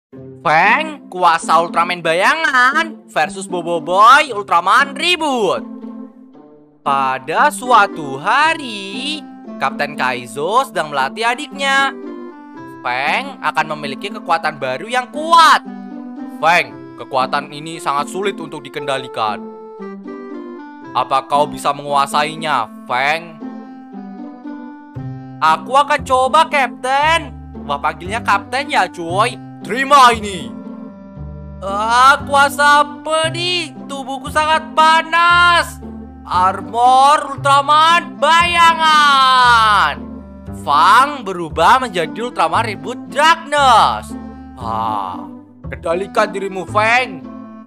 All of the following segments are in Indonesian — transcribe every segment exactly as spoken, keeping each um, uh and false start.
Feng, kuasa Ultraman bayangan versus Boboiboy Ultraman ribut. Pada suatu hari, Kapten Kaizo sedang melatih adiknya. Feng akan memiliki kekuatan baru yang kuat. Feng, kekuatan ini sangat sulit untuk dikendalikan. Apa kau bisa menguasainya, Feng? Aku akan coba, Kapten. Wah, panggilnya Kapten ya, cuy. Terima ini. Ah, kuasa apa nih? Tubuhku sangat panas. Armor Ultraman bayangan. Fang berubah menjadi Ultraman Ribut Darkness. Ah, kendalikan dirimu, Feng.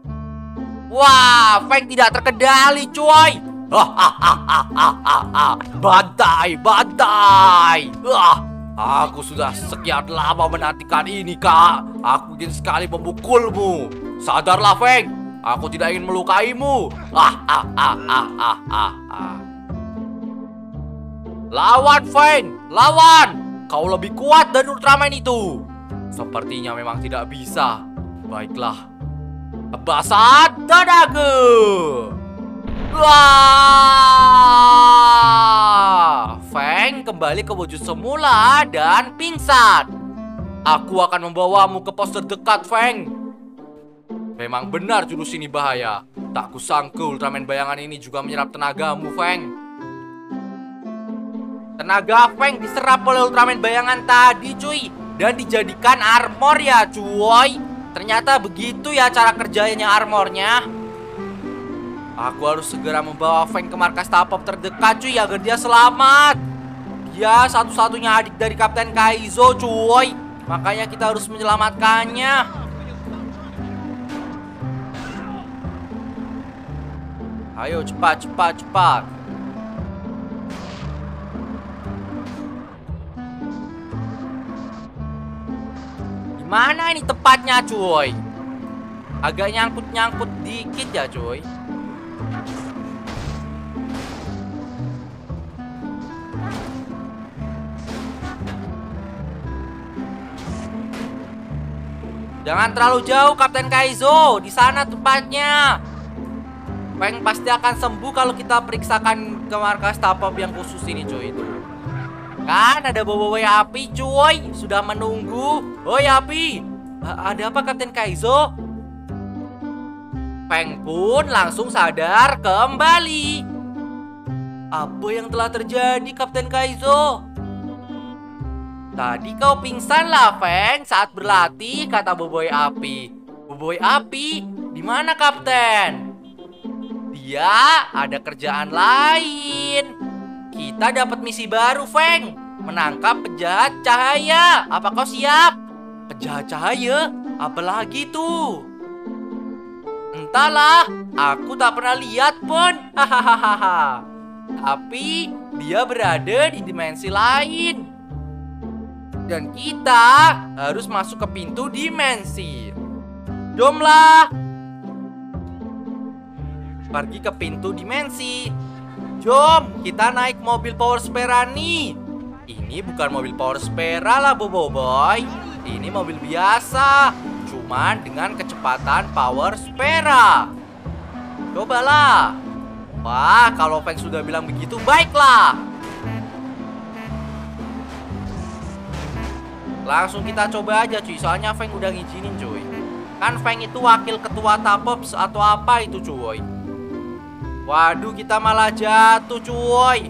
Wah, Feng tidak terkendali, cuy. Hahaha, bantai, bantai. Ah, aku sudah sekian lama menantikan ini, Kak. Aku ingin sekali memukulmu. Sadarlah, Feng. Aku tidak ingin melukaimu. Hahaha. Lawan, Feng. Lawan. Kau lebih kuat dari Ultraman itu. Sepertinya memang tidak bisa. Baiklah. Basan tenaga. Wah! Feng kembali ke wujud semula dan pingsan. Aku akan membawamu ke pos terdekat, Feng. Memang benar jurus ini bahaya. Tak kusangka Ultraman bayangan ini juga menyerap tenagamu, Feng. Tenaga Feng diserap oleh Ultraman bayangan tadi, cuy. Dan dijadikan armor ya, cuy. Ternyata begitu ya cara kerjanya armornya. Aku harus segera membawa Feng ke markas Tapop terdekat, cuy, agar dia selamat. Dia satu-satunya adik dari Kapten Kaizo, cuy. Makanya kita harus menyelamatkannya. Ayo cepat, cepat, cepat. Mana ini tepatnya, cuy? Agak nyangkut-nyangkut dikit ya, cuy. Jangan terlalu jauh, Kapten Kaizo. Di sana tempatnya. Feng pasti akan sembuh kalau kita periksakan ke markas Tapop yang khusus ini, cuy. Itu kan ada Boboiboy Api, cuy. Sudah menunggu. Oi, Api. Ada apa, Kapten Kaizo? Feng pun langsung sadar kembali. Apa yang telah terjadi, Kapten Kaizo? Tadi kau pingsan lah, Feng, saat berlatih, kata Boboiboy Api. Boboiboy Api, di mana, Kapten? Dia ada kerjaan lain. Kita dapat misi baru, Feng. Menangkap penjahat cahaya. Apa kau siap? Penjahat cahaya? Apalagi tuh? Entahlah, aku tak pernah lihat pun. Hahaha. Tapi dia berada di dimensi lain. Dan kita harus masuk ke pintu dimensi. Jomlah. Pergi ke pintu dimensi. Jom, kita naik mobil Power Spera nih. Ini bukan mobil Power Spera lah, Boboiboy. Ini mobil biasa, cuman dengan kecepatan Power Spera. Cobalah. Wah, kalau Feng sudah bilang begitu, baiklah. Langsung kita coba aja, cuy. Soalnya Feng udah ngizinin, cuy. Kan Feng itu wakil ketua Tapop atau apa itu, cuy. Waduh, kita malah jatuh, cuy.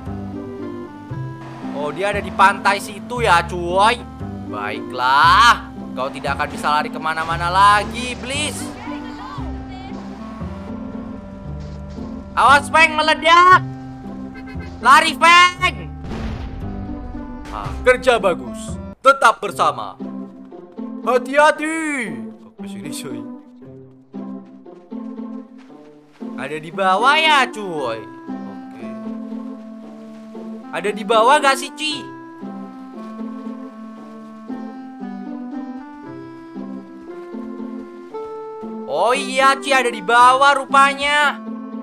Oh, dia ada di pantai situ ya, cuy. Baiklah, kau tidak akan bisa lari kemana-mana lagi, Bliss. Awas, Feng, meledak. Lari, Feng. Ah, kerja bagus. Tetap bersama. Hati-hati. Ke sini, cuy. Ada di bawah ya, cuy. Oke. Ada di bawah gak sih, Ci? Oh iya, Ci, ada di bawah rupanya.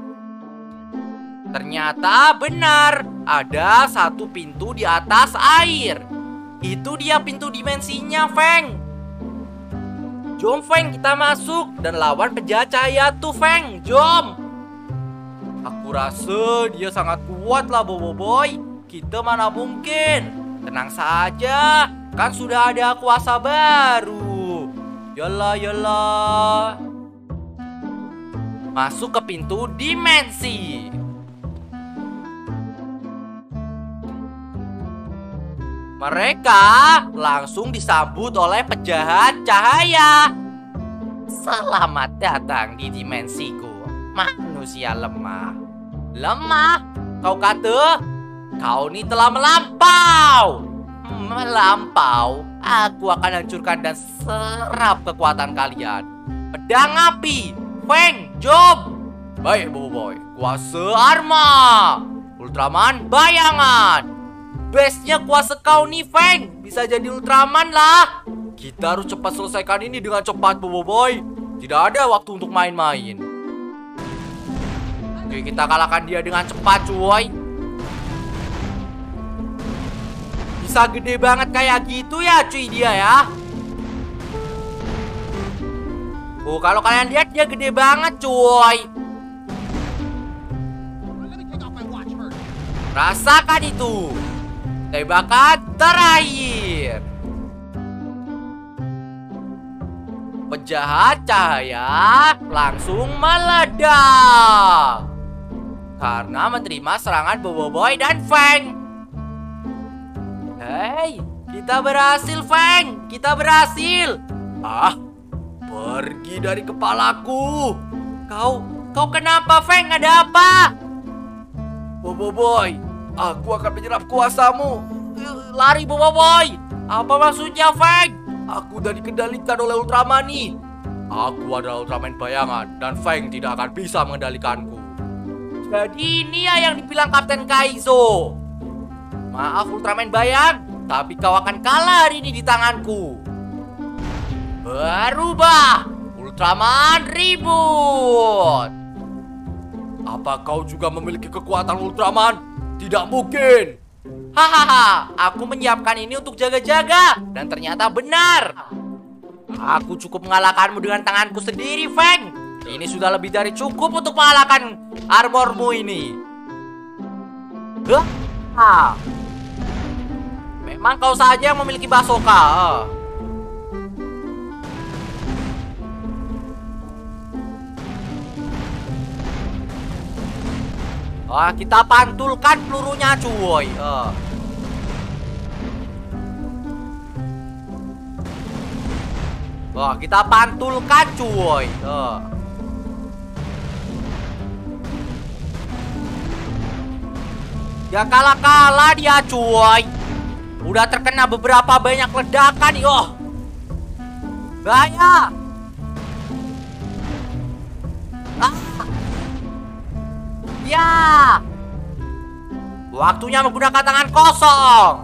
Ternyata benar, ada satu pintu di atas air. Itu dia pintu dimensinya, Feng. Jom Feng, kita masuk dan lawan penjahat cahaya tuh Feng. Jom. Aku rasa dia sangat kuat lah Bobo Boy. Kita mana mungkin. Tenang saja, kan sudah ada kuasa baru. Yalah yalah. Masuk ke pintu dimensi. Mereka langsung disambut oleh penjahat cahaya. Selamat datang di dimensiku, manusia lemah. Lemah? Kau kata? Kau ini telah melampau. Melampau? Aku akan hancurkan dan serap kekuatan kalian. Pedang api, Feng, jom. Baik Bobo Boy, kuasa Arma, Ultraman bayangan. Base-nya kuasa kau nih Feng, bisa jadi Ultraman lah. Kita harus cepat selesaikan ini dengan cepat Bobo Boy. Tidak ada waktu untuk main-main. Oke, kita kalahkan dia dengan cepat cuy. Bisa gede banget kayak gitu ya cuy dia ya. Oh, kalau kalian lihat dia gede banget cuy. Rasakan itu. Tembakan terakhir. Penjahat cahaya langsung meledak karena menerima serangan Bobo Boy dan Feng. Hei, kita berhasil Feng. Kita berhasil. Ah, pergi dari kepalaku. Kau, kau kenapa Feng? Ada apa? Bobo Boy, aku akan menyerap kuasamu. Lari Bobo Boy. Apa maksudnya Feng? Aku udah dikendalikan oleh Ultraman nih. Aku adalah Ultraman bayangan dan Feng tidak akan bisa mengendalikanku. Jadi ini ya yang dibilang Kapten Kaizo. Maaf Ultraman bayang, tapi kau akan kalah hari ini di tanganku. Berubah, Ultraman ribut. Apa kau juga memiliki kekuatan Ultraman? Tidak mungkin. Hahaha, aku menyiapkan ini untuk jaga-jaga. Dan ternyata benar. Aku cukup mengalahkanmu dengan tanganku sendiri, Feng. Ini sudah lebih dari cukup untuk mengalahkan armormu ini. Hah? Memang kau saja yang memiliki basoka. Wah, kita pantulkan pelurunya cuy. uh. Wah, kita pantulkan cuy. uh. Ya kalah-kalah dia cuy. Udah terkena beberapa banyak ledakan. Oh, bahaya. Ah. Ya, waktunya menggunakan tangan kosong.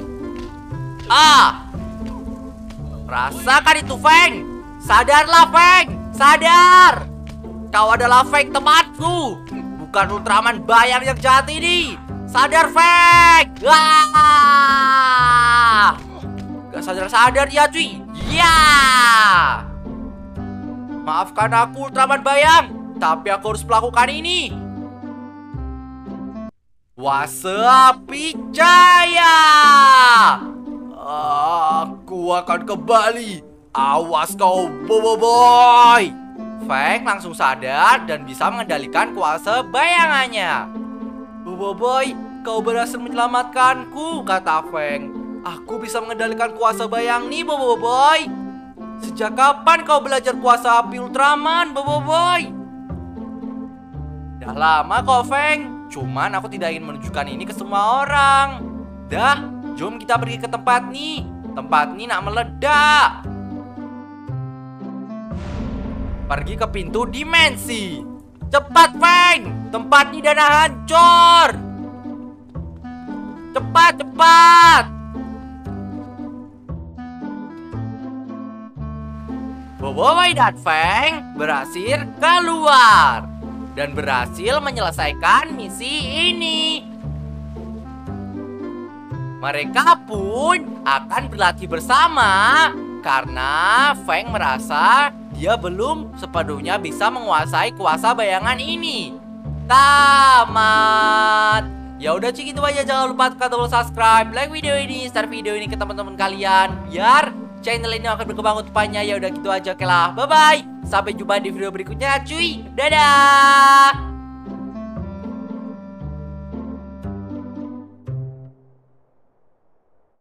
Ah, rasakan itu Feng. Sadarlah Feng, sadar. Kau adalah Feng temanku, bukan Ultraman bayang yang jahat ini. Sadar Feng. Ah, gak sadar-sadar dia cuy. Ya, maafkan aku Ultraman bayang, tapi aku harus melakukan ini. Kuasa api cahaya. Aku akan kembali. Awas kau Bobo Boy. Feng langsung sadar dan bisa mengendalikan kuasa bayangannya. Bobo Boy, kau berhasil menyelamatkanku, kata Feng. Aku bisa mengendalikan kuasa bayang nih Bobo Boy. Sejak kapan kau belajar kuasa api Ultraman, Bobo Boy? Udah lama kok Feng. Cuman aku tidak ingin menunjukkan ini ke semua orang. Dah, jom kita pergi ke tempat nih. Tempat ini nak meledak. Pergi ke pintu dimensi. Cepat Feng, tempat ini dana hancur. Cepat, cepat. Bobo Boy dan Feng berhasil keluar dan berhasil menyelesaikan misi ini. Mereka pun akan berlatih bersama Karena Feng merasa dia belum sepenuhnya bisa menguasai kuasa bayangan ini. Tamat. Ya udah sih gitu aja, jangan lupa tekan tombol subscribe, like video ini, share video ini ke teman-teman kalian biar channel ini akan berkembang untuk depannya. Ya udah gitu aja, oke lah. Bye bye. Sampai jumpa di video berikutnya, cuy. Dadah.